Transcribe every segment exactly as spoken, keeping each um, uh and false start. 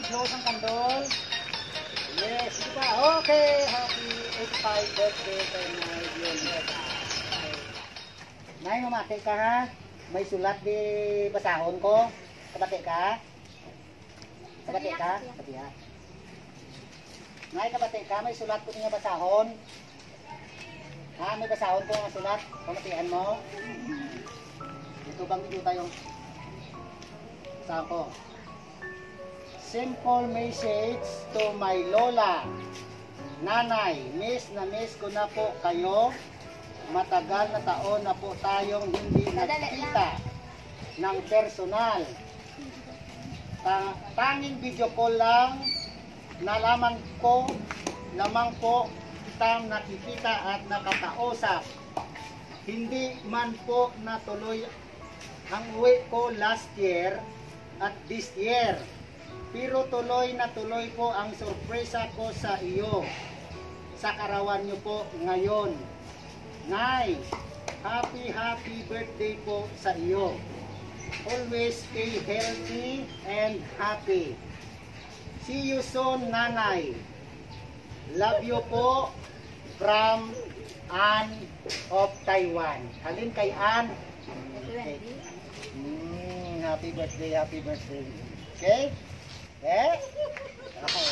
i-close ang kandol. Yes, sige pa. Okay, happy eighty-five birthday kay Nay Violeta. Nay, mamati ka ha. May sulat di basahon ko. Kabati ka? Kabati ka? Kabati ha. Nay, kabati ka. May sulat ko niya basahon. Ha, may basahon ko ang sulat. Pamatian mo. Ito bang video tayong basahon ko. Simple message to my Lola. Nanay, miss na miss ko na po kayo. Matagal na taon na po tayong hindi nagkita ng personal. Ta tanging video call lang na lamang ko, lamang po kitang nakikita at nakakausap. Hindi man po natuloy ang uwi ko last year at this year. Pero tuloy na tuloy po ang sorpresa ko sa iyo. Sa karawan niyo po ngayon. Nay, happy happy birthday po sa iyo. Always stay healthy and happy. See you soon, Nanay. Love you po from Ann of Taiwan. Halin kay Ann. Okay. Mm, happy birthday, happy birthday. Okay? Eh? Okay.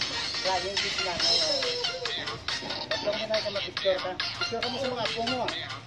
Kaya yung kiss na. Ba't lang mo na ka mag-picture ka? Picture ka mo sa mga apo mo.